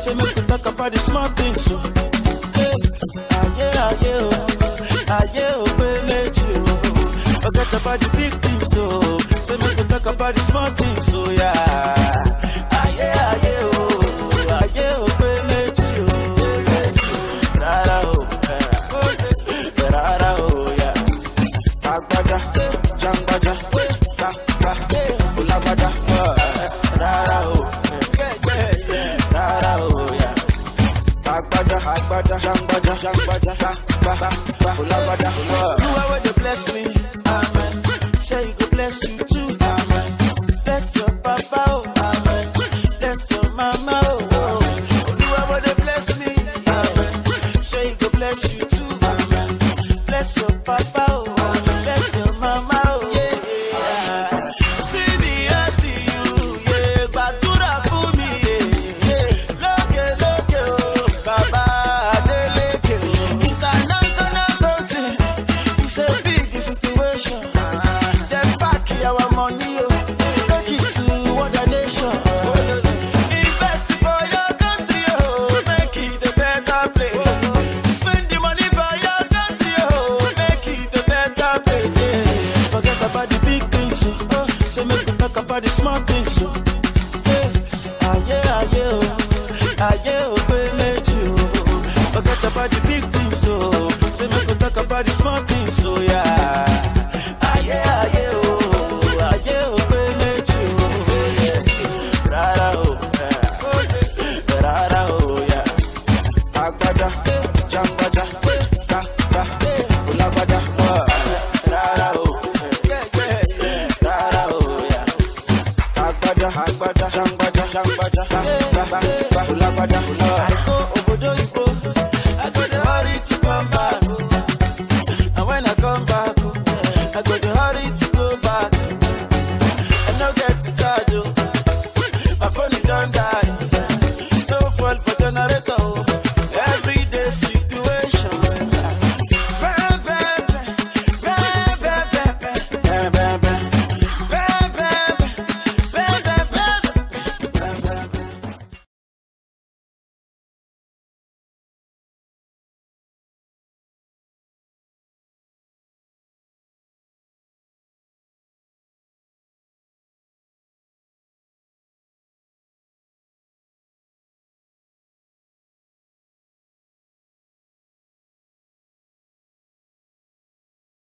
say make we talk about the small things, so. Forget about the big things, so. Say make we talk about the small things, so yeah. You are where they bless me, amen. Say you go bless you too, amen. Bless your papa, oh, amen. Bless your mama, oh. You are where they bless me, amen. Say you go bless you too, amen. Bless your papa, oh, amen. Bless your mama, oh, yeah. See me, I see you, yeah. Batura for me, yeah. Look, oh, Baba. Then back our money, take it to other nation. Invest for your country, make it a better place. Spend the money for your country, make it a better place. Forget about the big things, say make we talk about the small things, so. Forget about the big things, so. Say make we talk about the small things, so yeah. Jang bada,